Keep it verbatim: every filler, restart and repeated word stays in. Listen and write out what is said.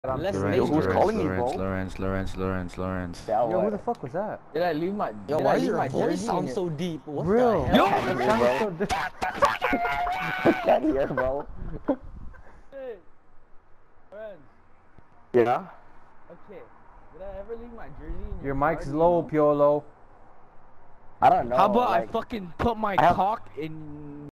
Let's Lawrence, Yo, who's Lawrence, calling me, Lawrence, bro? Lawrence, Lawrence, Lawrence, Lawrence. Yeah, Yo, what? who the fuck was that? Did I leave my? Yo, did why I does leave your my voice jersey sound in so deep? What Real. the hell? Yo, It it sounds bro. so di- I can't hear, bro. Hey, friends. Yeah. Okay, did I ever leave my jersey in your Your car? mic's Do you low, know? Piolo. I don't know. How about like, I fucking put my I have- cock in